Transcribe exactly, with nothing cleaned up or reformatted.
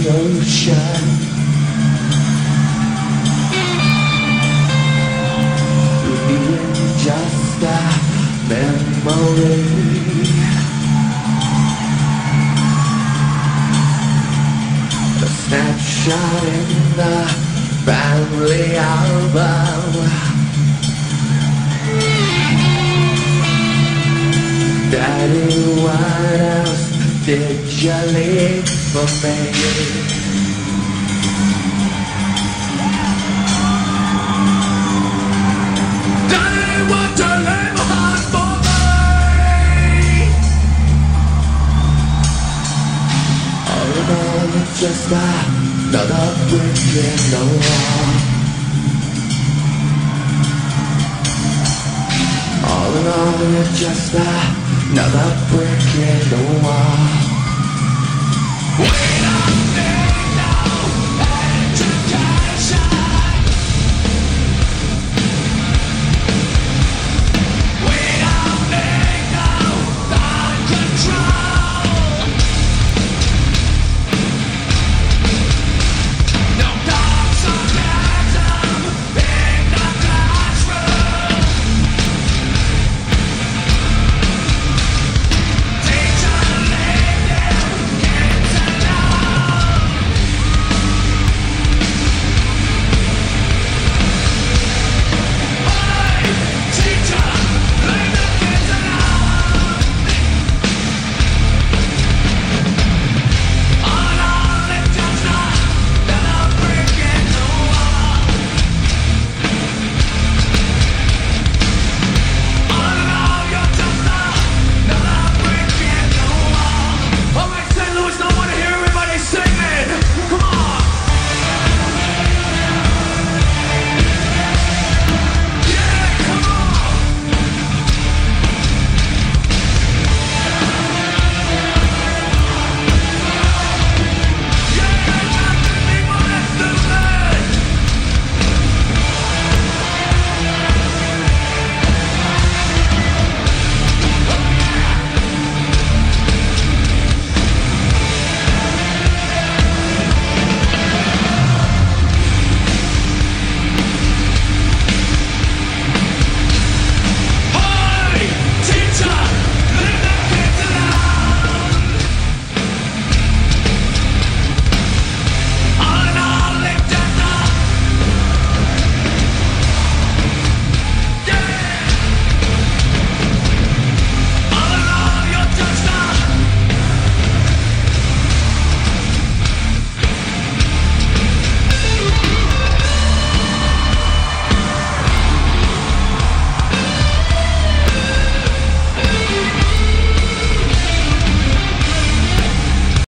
ocean. Being just a memory. A snapshot in the family album. Daddy, what else did you leave for me? Daddy, what you leave behind for me? All in all, it's just another brick in the wall. All in all, it's just a another brick in the wall.